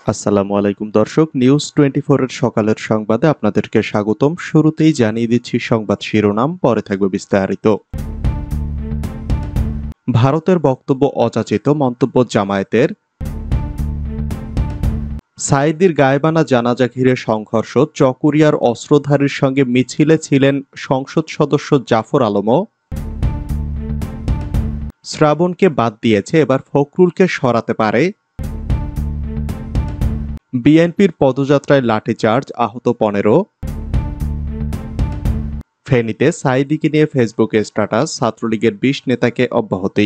আসসালামু আলাইকুম দর্শক, নিউজ 24 এর সকালের সংবাদে আপনাদেরকে স্বাগতম। শুরুতেই জানিয়ে দিচ্ছি সংবাদ শিরোনাম, পরে থাকবে বিস্তারিত। ভারতের বক্তব্য অযাচিত, মন্তব্য জামায়াতের। সাঈদীর গায়েবানা জানাজা ঘিরে সংঘর্ষ, চকরিয়ার অস্ত্রধারীর সঙ্গে মিছিলে ছিলেন সংসদ সদস্য জাফর আলমও। শ্রাবণকে বাদ দিয়েছে, এবার ফখরুলকে সরাতে পারে। বিএনপির পদযাত্রায় লাঠিচার্জ, আহত 15। ফেনীতে সাঈদীকে নিয়ে ফেসবুকে স্ট্যাটাস, ছাত্রলীগের 20 নেতাকে অব্যাহতি।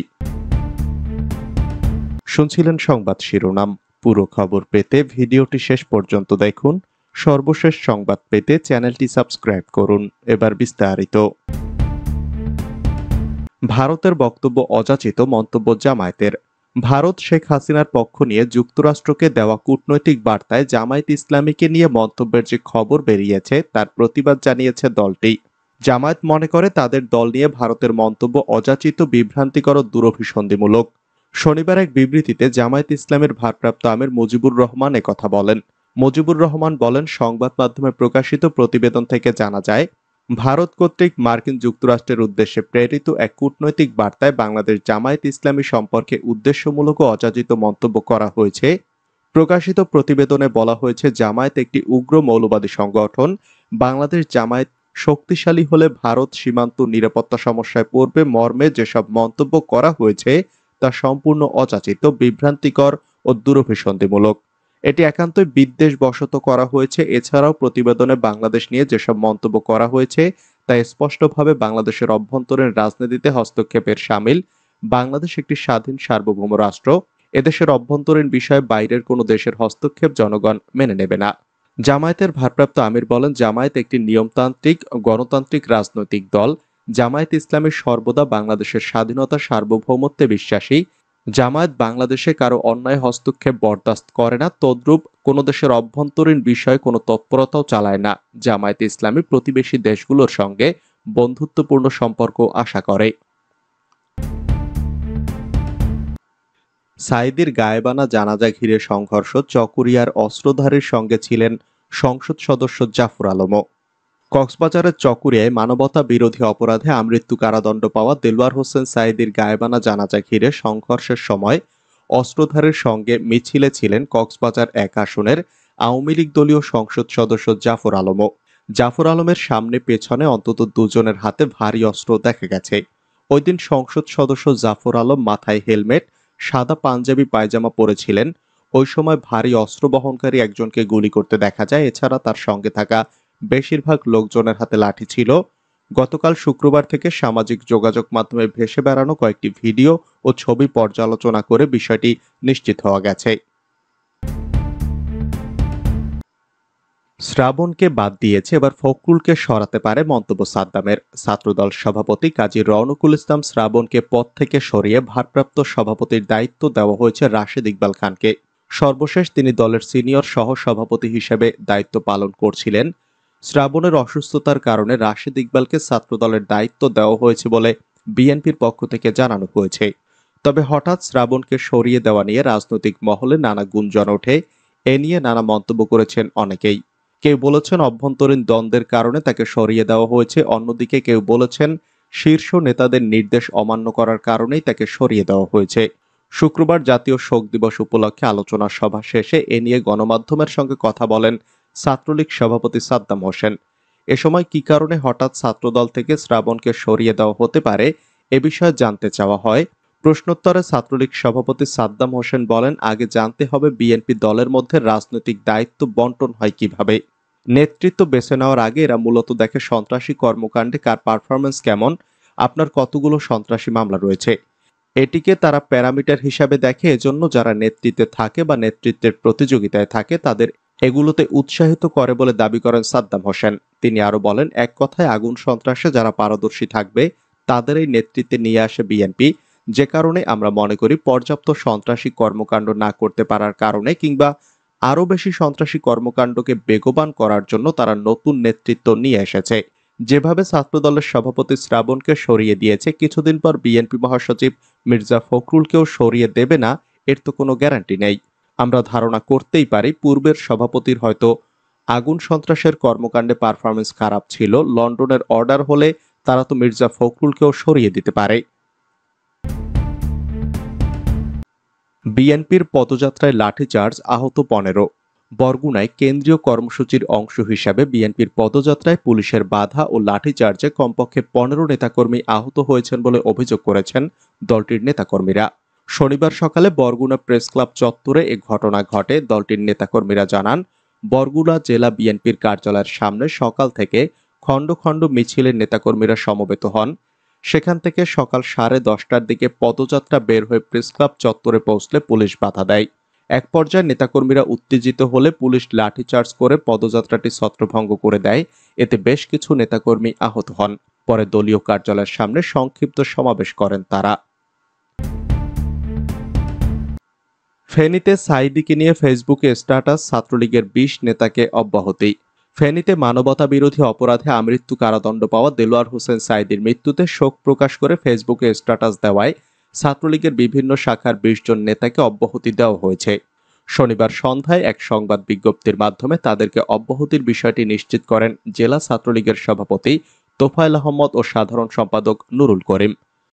শুনছিলেন সংবাদ শিরোনাম। পুরো খবর পেতে ভিডিওটি শেষ পর্যন্ত দেখুন। সর্বশেষ সংবাদ পেতে চ্যানেলটি সাবস্ক্রাইব করুন। এবার বিস্তারিত। ভারতের বক্তব্য অযাচিত, মন্তব্য জামায়াতের। ভারত শেখ হাসিনার পক্ষ নিয়ে যুক্তরাষ্ট্রকে দেওয়া কূটনৈতিক বার্তায় জামায়াত ইসলামীকে নিয়ে মন্তব্যের যে খবর বেরিয়েছে তার প্রতিবাদ জানিয়েছে দলটি। জামায়াত মনে করে তাদের দল নিয়ে ভারতের মন্তব্য অযাচিত, বিভ্রান্তিকর ও দুরভিসন্ধিমূলক। শনিবার এক বিবৃতিতে জামায়াত ইসলামের ভারপ্রাপ্ত আমির মুজিবুর রহমান একথা বলেন। মুজিবুর রহমান বলেন, সংবাদ মাধ্যমে প্রকাশিত প্রতিবেদন থেকে জানা যায়, ভারত কর্তৃক মার্কিন যুক্তরাষ্ট্রের উদ্দেশ্যে প্রেরিত এক কূটনৈতিক বার্তায় বাংলাদেশ জামায়াত ইসলামী সম্পর্কে উদ্দেশ্যমূলক ও অযাচিত মন্তব্য করা হয়েছে। প্রকাশিত প্রতিবেদনে বলা হয়েছে, জামায়াত একটি উগ্র মৌলবাদী সংগঠন। বাংলাদেশ জামায়াত শক্তিশালী হলে ভারত সীমান্ত নিরাপত্তা সমস্যায় পড়বে মর্মে যেসব মন্তব্য করা হয়েছে তা সম্পূর্ণ অযাচিত, বিভ্রান্তিকর ও দুরভিসন্ধিমূলক। এটি একান্তই বিদ্বেষবশত করা হয়েছে। এছাড়াও প্রতিবেদনে বাংলাদেশ নিয়ে যেসব মন্তব্য করা হয়েছে তা স্পষ্টভাবে বাংলাদেশের অভ্যন্তরীণ রাজনীতিতে হস্তক্ষেপের শামিল। বাংলাদেশ একটি স্বাধীন সার্বভৌম রাষ্ট্র। এদেশের অভ্যন্তরীণ বিষয়ে বাইরের কোনো দেশের হস্তক্ষেপ জনগণ মেনে নেবে না। জামায়াতের ভারপ্রাপ্ত আমির বলেন, জামায়াত একটি নিয়মতান্ত্রিক গণতান্ত্রিক রাজনৈতিক দল। জামায়াত ইসলামী সর্বদা বাংলাদেশের স্বাধীনতা সার্বভৌমত্বে বিশ্বাসী। জামায়াত বাংলাদেশে কারো অন্যায় হস্তক্ষেপ বরদাস্ত করে না, তদ্রূপ কোনো দেশের অভ্যন্তরীণ বিষয়ে কোনো তৎপরতাও চালায় না। জামায়াত ইসলামী প্রতিবেশী দেশগুলোর সঙ্গে বন্ধুত্বপূর্ণ সম্পর্ক আশা করে। সাঈদীর গায়েবানা জানাজা ঘিরে সংঘর্ষ, চকরিয়ার অস্ত্রধারীর সঙ্গে ছিলেন সংসদ সদস্য জাফর আলমও। কক্সবাজারের চকরিয়ায় মানবতা বিরোধী অপরাধে আমৃত্যু কারাদণ্ড পাওয়া দেলওয়ার হোসেন সাঈদীর গায়েবানা জানাজা ঘিরে সংঘর্ষের সময় অস্ত্রধারীর সঙ্গে মিছিলে ছিলেন কক্সবাজার 1 আসনের আওয়ামী লীগ দলীয় সংসদ সদস্য জাফর আলমও। জাফর আলমের সামনে পেছনে অন্তত 2 জনের হাতে ভারী অস্ত্র দেখা গেছে। ওই দিন সংসদ সদস্য জাফর আলম মাথায় হেলমেট, সাদা পাঞ্জাবি পায়জামা পরেছিলেন। ওই সময় ভারী অস্ত্র বহনকারী একজনকে গুলি করতে দেখা যায়। এছাড়া তার সঙ্গে থাকা বেশিরভাগ লোকজনের হাতে লাঠি ছিল। গতকাল শুক্রবার থেকে সামাজিক যোগাযোগ মাধ্যমে ভেসে বেড়ানো কয়েকটি ভিডিও ও ছবি পর্যালোচনা করে বিষয়টি নিশ্চিত হওয়া গেছে। শ্রাবণকে বাদ দিয়েছে, এবার ফখরুলকে সরাতে পারে, মন্তব্য সাদ্দামের। ছাত্রদল সভাপতি কাজী রওনকুল ইসলাম শ্রাবণকে পদ থেকে সরিয়ে ভারপ্রাপ্ত সভাপতির দায়িত্ব দেওয়া হয়েছে রাশেদ ইকবাল খানকে। সর্বশেষ তিনি দলের সিনিয়র সহ সভাপতি হিসেবে দায়িত্ব পালন করছিলেন। শ্রাবণের অসুস্থতার কারণে রাশেদ ইকবালকে ছাত্রদলের দায়িত্ব দেওয়া হয়েছে বলে বিএনপির পক্ষ থেকে জানানো হয়েছে। তবে হঠাৎ শ্রাবণকে সরিয়ে দেওয়া নিয়ে রাজনৈতিক মহলে নানা গুঞ্জন ওঠে। এ নিয়ে নানা মন্তব্য করেছেন অনেকেই। কেউ বলেছেন অভ্যন্তরীণ দ্বন্দ্বের কারণে তাকে সরিয়ে দেওয়া হয়েছে, অন্যদিকে কেউ বলেছেন শীর্ষ নেতাদের নির্দেশ অমান্য করার কারণেই তাকে সরিয়ে দেওয়া হয়েছে। শুক্রবার জাতীয় শোক দিবস উপলক্ষে আলোচনা সভা শেষে এ নিয়ে গণমাধ্যমের সঙ্গে কথা বলেন ছাত্রলীগ সভাপতি সাদ্দাম হোসেন। এ সময় কী কারণে হঠাৎ ছাত্রদল থেকে শ্রাবণকে সরিয়ে দেওয়া হতে পারে এ বিষয়ে জানতে চাওয়া হয়। প্রশ্নোত্তরে ছাত্রলীগ সভাপতি সাদ্দাম হোসেন বলেন, আগে জানতে হবে বিএনপি দলের মধ্যে রাজনৈতিক দায়িত্ব বন্টন হয় কিভাবে। নেতৃত্ব বেছে নেওয়ার আগে এরা মূলত দেখে সন্ত্রাসী কর্মকাণ্ডে কার পারফরমেন্স কেমন, আপনার কতগুলো সন্ত্রাসী মামলা রয়েছে। এটিকে তারা প্যারামিটার হিসাবে দেখে। এজন্য যারা নেতৃত্বে থাকে বা নেতৃত্বের প্রতিযোগিতায় থাকে তাদের এগুলোতে উৎসাহিত করে বলে দাবি করেন সাদ্দাম হোসেন। তিনি আরো বলেন, এক কথায় আগুন সন্ত্রাসে যারা পারদর্শী থাকবে তাদের এই নেতৃত্বে নিয়ে আসে বিএনপি। যে কারণে আমরা মনে করি পর্যাপ্ত সন্ত্রাসী কর্মকাণ্ড না করতে পারার কারণে কিংবা আরো বেশি সন্ত্রাসী কর্মকাণ্ডকে বেগবান করার জন্য তারা নতুন নেতৃত্ব নিয়ে এসেছে। যেভাবে ছাত্রদলের সভাপতি শ্রাবণকে সরিয়ে দিয়েছে, কিছুদিন পর বিএনপি মহাসচিব মির্জা ফখরুলকেও সরিয়ে দেবে না এর তো কোনো গ্যারান্টি নেই। আমরা ধারণা করতেই পারি পূর্বের সভাপতির হয়তো আগুন সন্ত্রাসের কর্মকাণ্ডে পারফরমেন্স খারাপ ছিল, লন্ডনের অর্ডার হলে তারা তো মির্জা ফখরুলকেও সরিয়ে দিতে পারে। বিএনপির পদযাত্রায় লাঠিচার্জ, আহত 15। বরগুনায় কেন্দ্রীয় কর্মসূচির অংশ হিসাবে বিএনপির পদযাত্রায় পুলিশের বাধা ও লাঠিচার্জে কমপক্ষে 15 নেতাকর্মী আহত হয়েছেন বলে অভিযোগ করেছেন দলটির নেতাকর্মীরা। শনিবার সকালে বরগুনা প্রেস ক্লাব চত্বরে এ ঘটনা ঘটে। দলটির নেতাকর্মীরা জানান, বরগুনা জেলা বিএনপির কার্যালয়ের সামনে সকাল থেকে খণ্ড খণ্ড মিছিলের নেতাকর্মীরা সমবেত হন। সেখান থেকে সকাল 10:30টার দিকে পদযাত্রা বের হয়ে প্রেস ক্লাব চত্বরে পৌঁছলে পুলিশ বাধা দেয়। এক পর্যায়ে নেতাকর্মীরা উত্তেজিত হলে পুলিশ লাঠিচার্জ করে পদযাত্রাটি ছত্রভঙ্গ করে দেয়। এতে বেশ কিছু নেতাকর্মী আহত হন। পরে দলীয় কার্যালয়ের সামনে সংক্ষিপ্ত সমাবেশ করেন তারা। ফেনীতে সাঈদীকে নিয়ে ফেসবুকে স্ট্যাটাস, ছাত্রলীগের 20 নেতাকে অব্যাহতি। ফেনীতে মানবতা বিরোধী অপরাধে আমৃত্যু কারাদণ্ড পাওয়া দেলোয়ার হোসেন সাঈদীর মৃত্যুতে শোক প্রকাশ করে ফেসবুকে স্ট্যাটাস দেওয়ায় ছাত্রলীগের বিভিন্ন শাখার 20 জন নেতাকে অব্যাহতি দেওয়া হয়েছে। শনিবার সন্ধ্যায় এক সংবাদ বিজ্ঞপ্তির মাধ্যমে তাদেরকে অব্যাহতির বিষয়টি নিশ্চিত করেন জেলা ছাত্রলীগের সভাপতি তোফায়েল আহমদ ও সাধারণ সম্পাদক নুরুল করিম।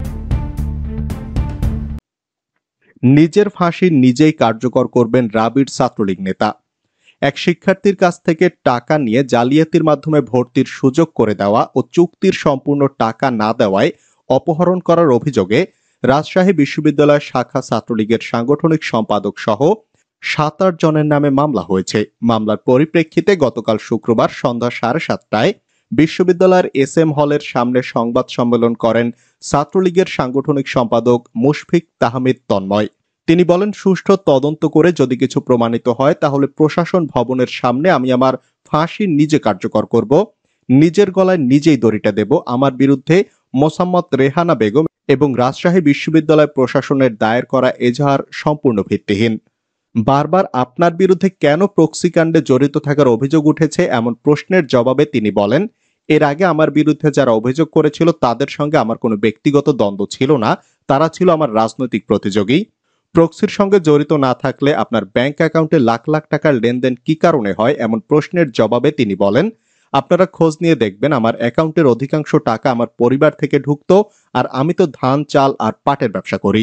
নিজের ফাঁসি নিজেই কার্যকর করবেন রাবির ছাত্রলীগ নেতা। এক শিক্ষার্থীর কাছ থেকে টাকা নিয়ে জালিয়াতির মাধ্যমে ভর্তির সুযোগ করে দেওয়া ও চুক্তির সম্পূর্ণ টাকা না দেওয়ায় অপহরণ করার অভিযোগে রাজশাহী বিশ্ববিদ্যালয় শাখা ছাত্রলীগের সাংগঠনিক সম্পাদক সহ 7-8 জনের নামে মামলা হয়েছে। মামলার পরিপ্রেক্ষিতে গতকাল শুক্রবার সন্ধ্যা 7:30টায় বিশ্ববিদ্যালয়ের SM হলের সামনে সংবাদ সম্মেলন করেন ছাত্রলীগের সাংগঠনিক সম্পাদক মুশফিক তাহমিদ তন্ময়। তিনি বলেন, সুষ্ঠু তদন্ত করে যদি কিছু প্রমাণিত হয় তাহলে প্রশাসন ভবনের সামনে আমি আমার ফাঁসি নিজে কার্যকর করব, নিজের গলায় নিজেই দড়িটা দেব। আমার বিরুদ্ধে মোসাম্মত রেহানা বেগম এবং রাজশাহী বিশ্ববিদ্যালয় প্রশাসনের দায়ের করা এজাহার সম্পূর্ণ ভিত্তিহীন। বারবার আপনার বিরুদ্ধে কেন প্রক্সিকাণ্ডে জড়িত থাকার অভিযোগ উঠেছে এমন প্রশ্নের জবাবে তিনি বলেন, এর আগে আমার বিরুদ্ধে যারা অভিযোগ করেছিল তাদের সঙ্গে আমার কোনো ব্যক্তিগত দ্বন্দ্ব ছিল না, তারা ছিল আমার রাজনৈতিক প্রতিযোগী। প্রক্সির সঙ্গে জড়িত না থাকলে আপনার ব্যাংক অ্যাকাউন্টে লাখ লাখ টাকার লেনদেন কি কারণে হয় এমন প্রশ্নের জবাবে তিনি বলেন, আপনারা খোঁজ নিয়ে দেখবেন আমার অ্যাকাউন্টের অধিকাংশ টাকা আমার পরিবার থেকে ঢুকতো, আর আমি তো ধান, চাল আর পাটের ব্যবসা করি।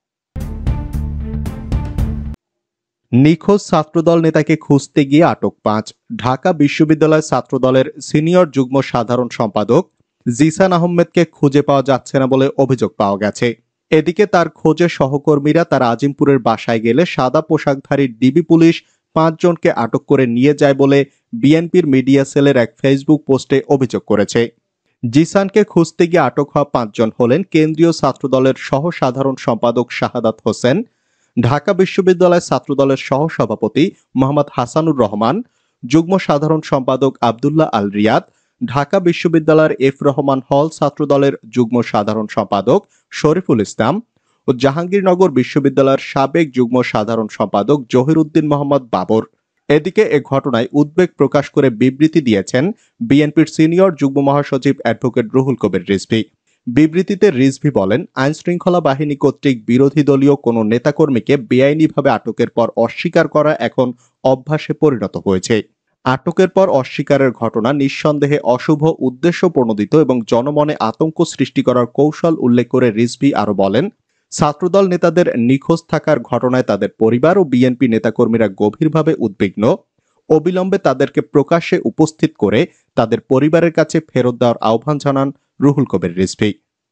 নিখোঁজ ছাত্রদল নেতাকে খুঁজতে গিয়ে আটক 5। ঢাকা বিশ্ববিদ্যালয় ছাত্রদলের সিনিয়র যুগ্ম সাধারণ সম্পাদক জিসান আহমেদকে খুঁজে পাওয়া যাচ্ছে না বলে অভিযোগ পাওয়া গেছে। এদিকে তার খোঁজে সহকর্মীরা তার আজিমপুরের বাসায় গেলে সাদা পোশাকধারী ডিবি পুলিশ 5 জনকে আটক করে নিয়ে যায় বলে বিএনপির মিডিয়া সেলের এক ফেসবুক পোস্টে অভিযোগ করেছে। জিসানকে খুঁজতে গিয়ে আটক হওয়া 5 জন হলেন কেন্দ্রীয় ছাত্রদলের সহ সাধারণ সম্পাদক শাহাদাত হোসেন, ঢাকা বিশ্ববিদ্যালয় ছাত্রদলের সহ সভাপতি মোহাম্মদ হাসানুর রহমান, যুগ্ম সাধারণ সম্পাদক আব্দুল্লাহ আল রিয়াদ, ঢাকা বিশ্ববিদ্যালয়ের এফ রহমান হল ছাত্রদলের যুগ্ম সাধারণ সম্পাদক শরীফুল ইসলাম ও জাহাঙ্গীরনগর বিশ্ববিদ্যালয়ের সাবেক যুগ্ম সাধারণ সম্পাদক জহিরুদ্দিন মোহাম্মদ বাবর। এদিকে এ ঘটনায় উদ্বেগ প্রকাশ করে বিবৃতি দিয়েছেন বিএনপির সিনিয়র যুগ্ম মহাসচিব অ্যাডভোকেট রুহুল কবির রিজভী। বিবৃতিতে রিজভী বলেন, আইনশৃঙ্খলা বাহিনী কর্তৃক বিরোধী দলীয় কোনো নেতাকর্মীকে বেআইনিভাবে আটকের পর অস্বীকার করা এখন অভ্যাসে পরিণত হয়েছে। আটকের পর অস্বীকারের ঘটনা নিঃসন্দেহে অশুভ, উদ্দেশ্য প্রণোদিত এবং জনমনে আতঙ্ক সৃষ্টি করার কৌশল উল্লেখ করে রিজভী আরো বলেন, ছাত্রদল নেতাদের নিখোঁজ থাকার ঘটনায় তাদের পরিবার ও বিএনপি নেতাকর্মীরা গভীরভাবে উদ্বিগ্ন। অবিলম্বে তাদেরকে প্রকাশ্যে উপস্থিত করে তাদের পরিবারের কাছে ফেরত দেওয়ার আহ্বান জানান রুহুল কবির রিজভী।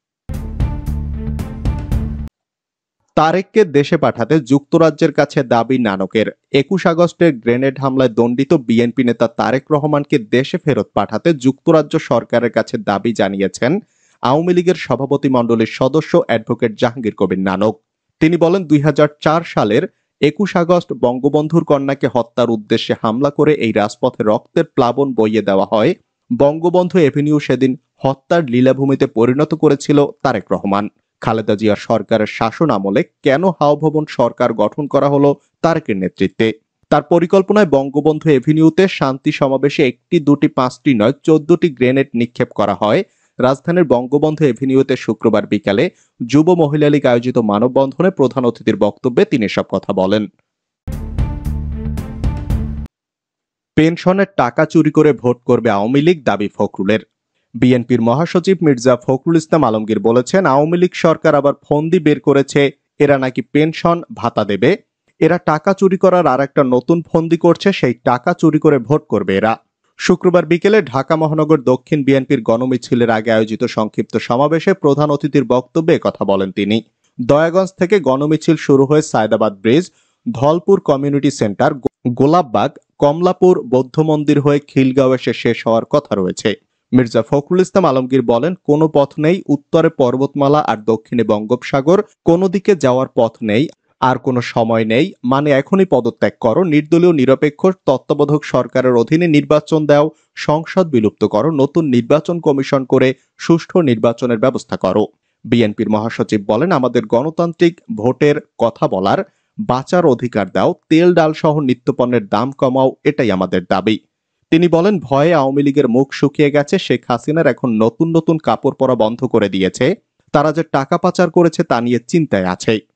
তারেককে দেশে পাঠাতে যুক্তরাজ্যের কাছে দাবি নানকের। 21 আগস্টের গ্রেনেড হামলায় দণ্ডিত বিএনপি নেতা তারেক রহমানকে দেশে ফেরত পাঠাতে যুক্তরাজ্য সরকারের কাছে দাবি জানিয়েছেন আওয়ামী লীগের সভাপতি মণ্ডলীর সদস্য অ্যাডভোকেট জাহাঙ্গীর কবির নানক। তিনি বলেন, 2004 সালের 21 আগস্ট বঙ্গবন্ধুর কন্যাকে হত্যার উদ্দেশ্যে হামলা করে এই রাজপথে রক্তের প্লাবন বইয়ে দেওয়া হয়। বঙ্গবন্ধু এভিনিউ সেদিন হত্যার লীলাভূমিতে পরিণত করেছিল তারেক রহমান। খালেদা জিয়া সরকারের শাসন আমলে কেন হাওয়া ভবন সরকার গঠন করা হলো তারেকের নেতৃত্বে? তার পরিকল্পনায় বঙ্গবন্ধু এভিনিউতে শান্তি সমাবেশে 1টি, 2টি, 5টি নয় 14টি গ্রেনেড নিক্ষেপ করা হয়। রাজধানীর বঙ্গবন্ধু এভিনিউতে শুক্রবার বিকালে যুব মহিলা লীগ আয়োজিত মানববন্ধনে প্রধান অতিথির বক্তব্যে তিনি এসব কথা বলেন। পেনশনের টাকা চুরি করে ভোট করবে আওয়ামী লীগ, দাবি ফখরুলের। বিএনপির মহাসচিব মির্জা ফখরুল ইসলাম আলমগীর বলেছেন, আওয়ামী লীগ সরকার আবার ফন্দি বের করেছে, এরা নাকি পেনশন ভাতা দেবে। এরা টাকা চুরি করার আর একটা নতুন ফন্দি করছে, সেই টাকা চুরি করে ভোট করবে এরা। শুক্রবার বিকেলে ঢাকা মহানগর দক্ষিণ বিএনপির গণমিছিলের আগে আয়োজিত সংক্ষিপ্ত সমাবেশে প্রধান অতিথির বক্তব্যে কথা বলেন তিনি। দয়াগঞ্জ থেকে গণমিছিল শুরু হয়ে Saydabad bridge, Dhalpur community centre, Golapbag, Kamalapur বৌদ্ধ মন্দির হয়ে খিলগাঁও এসে শেষ হওয়ার কথা রয়েছে। মির্জা ফখরুল ইসলাম আলমগীর বলেন, কোনো পথ নেই, উত্তরে পর্বতমালা আর দক্ষিণে বঙ্গোপসাগর, কোনো দিকে যাওয়ার পথ নেই, আর কোনো সময় নেই, মানে এখনই পদত্যাগ করো, নির্দলীয় নিরপেক্ষ তত্ত্বাবধায়ক সরকারের অধীনে নির্বাচন দাও, সংসদ বিলুপ্ত করো, নতুন নির্বাচন কমিশন করে সুষ্ঠু নির্বাচনের ব্যবস্থা করো। বিএনপির মহাসচিব বলেন, আমাদের গণতান্ত্রিক ভোটের কথা বলার, বাঁচার অধিকার দাও, তেল ডাল সহ নিত্যপণ্যের দাম কমাও, এটাই আমাদের দাবি। তিনি বলেন, ভয়ে আওয়ামী লীগের মুখ শুকিয়ে গেছে, শেখ হাসিনার এখন নতুন নতুন কাপড় পরা বন্ধ করে দিয়েছে, তারা যে টাকা পাচার করেছে তা নিয়ে চিন্তায় আছে।